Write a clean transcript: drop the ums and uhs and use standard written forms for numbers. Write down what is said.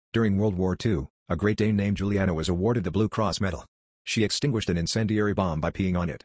During World War II, a Great Dane named Juliana was awarded the Blue Cross Medal. She extinguished an incendiary bomb by peeing on it.